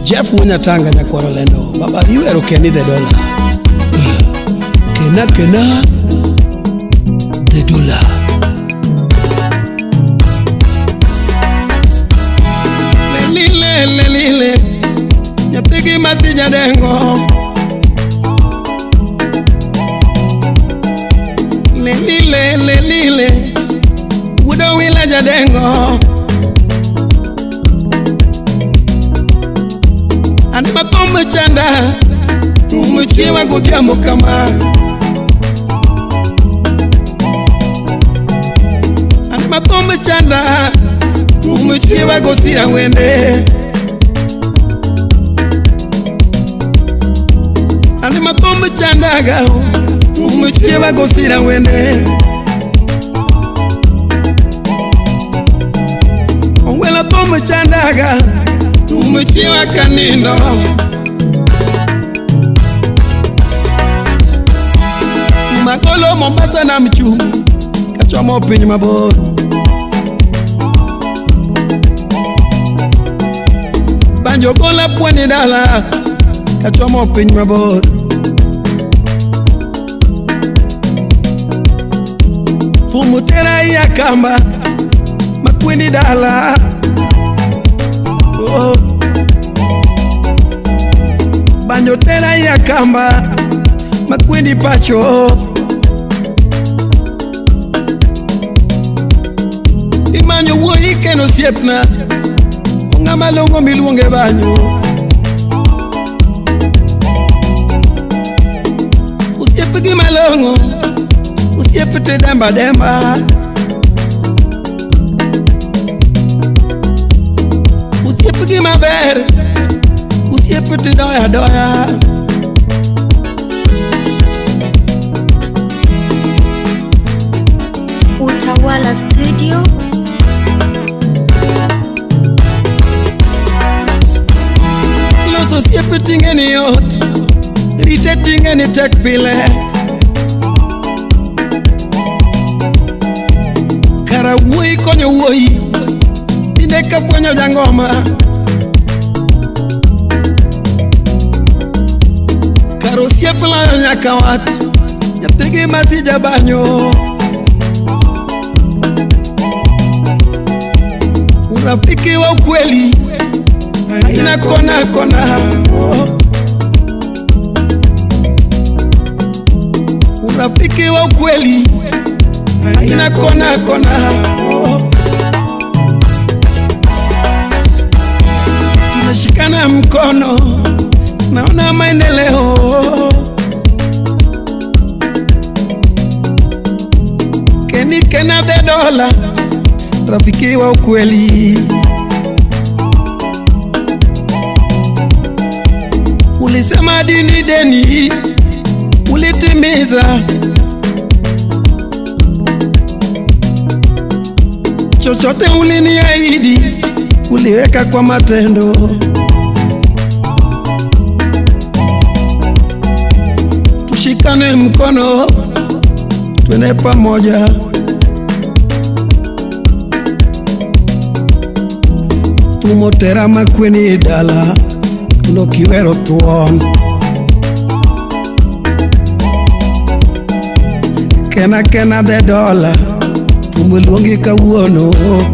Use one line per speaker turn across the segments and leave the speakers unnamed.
Jeff Wunyatanga nyakwaro lendo. Baba iwero Kenny the dollar. Kena the dollar. Lelile Nyapigi masija dengo. Lelile Wudo wila jadengo. Anima pombe chanda umuchiwa kudiambo kama. Anima pombe chanda umuchiwa gosira wende. Anima pombe chanda gao umuchiwa gosira wende. Ongwela pombe chanda gao umuchiwa kanino. Magolo Mombasa na mchumu kachomo pinyi maboro. Banjo kola pwani dala kachomo pinyi maboro. Fumutera ya kamba makwini dala. Oh. Banjo tera ya kamba makwini pacho. Imanyo woi keno siepna unga malongo miluonge banyo. Usiepigi malongo usiepite demba. Usiepigi maber usiepite doya.
Utawala Studio.
Loso siepe tingeni yot, rite tingeni tek pile. Kara wuoi konyo wuoi, tinde ka puonyo jangoma. Karo siepe layo nyaka wat, nyathigi masija banyo. Urafiki wa ukweli haina kona. Urafiki wa ukweli haina kona. Tunashikana mkono, naona maendeleo. Kena the dollar, rafiki wa ukweli. Ulisema dini deni, ulitimiza. Chochote uliniahidi, uliweka kwa matendo. Tushikane mkono, twende pamoja. Tumotera makwini dala no kiwero tuon. Kena the dollar tumulungi kawuono.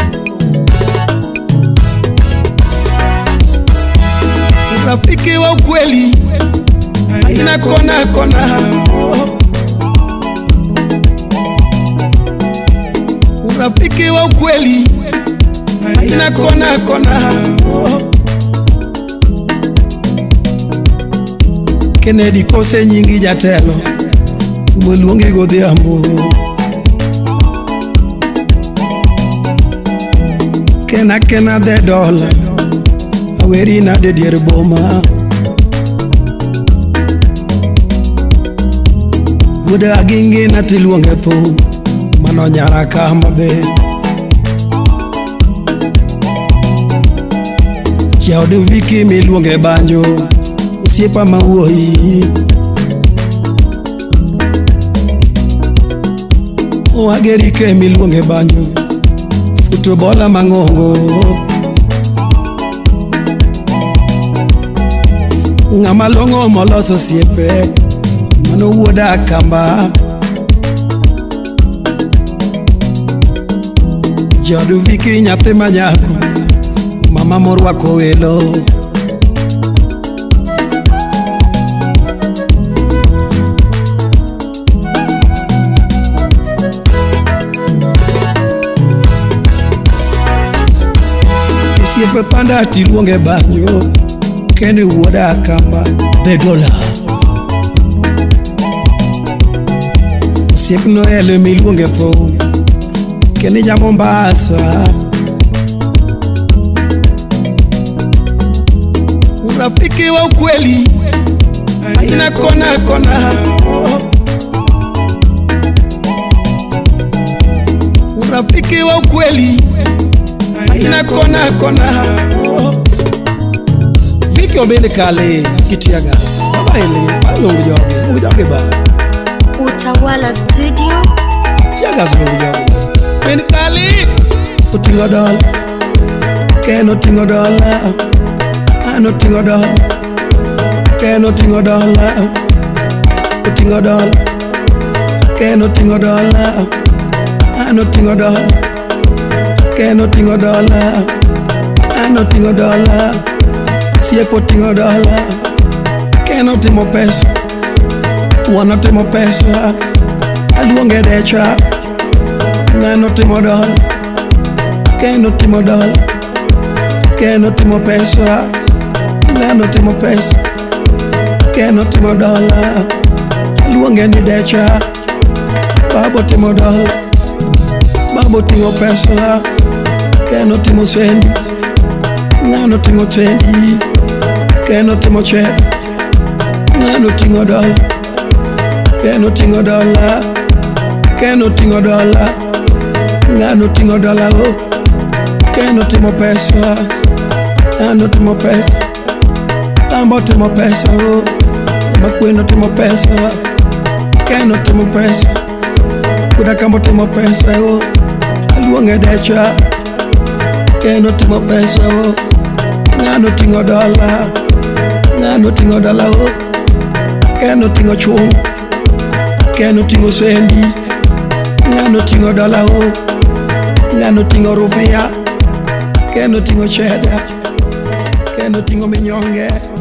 Rafiki wa ukweli haina kona. Rafiki wa ukweli haina kona. Kennedy kose nyingi jatelo tumuluongi godhiambo. Kena the dollar aweri na de dier boma. Wuda agingi na tiluonge thum mano nyara kama be. Chiaode wiki miluonge banjo usiepa mawuoyi. Wageri ke miluonge banjo futubola mangongo. Ungama longo moloso siepe Mano wuoda kamba Jodu viki nyathi manyako Mama morwako welo Siepe panda tiluonge banyo Kene wuoda kamba The dollar Siepe no ele miluonge po Kene ja Mombasa Urafiki wa ukweli Haina kona kona Urafiki wa ukweli Haina kona kona Viki obende kale kitia gas Baba ele, balongo joge ba
Utawala Studio
Tia gas longo joge Bende kale Utingo dola Keno tingo dola Ano tingo dola Keno tingo dola Utingo dola Keno tingo dola Ano tingo dola Keno tingo dola Ano tingo dola Siepo tingo dola Keno timo peso Wana timo peso Aluonge decha Ngano timo dola Keno timo dola Keno timo peso Ngano timo peso Keno timo dola Aluonge ni decha Babo timo dola Babo tingo peso Keno timo sendi Ngano tingo sendi Keno timo ched Ngano tingo dola Keno tingo dola Keno tingo dola Ngano tingo dola oh Keno timo peso Ngano timo peso Tambo timo peso oh Makweno timo peso Keno timo peso Kuda kambo timo peso oh Aluonge decha Keno timo peso oh Ngano tingo dola Ngano tingo dola oh Keno tingo chung Keno tingo sendi Ngano tingo dola oh Ngano tingo rupia Keno tingo cheda Keno tingo minyonge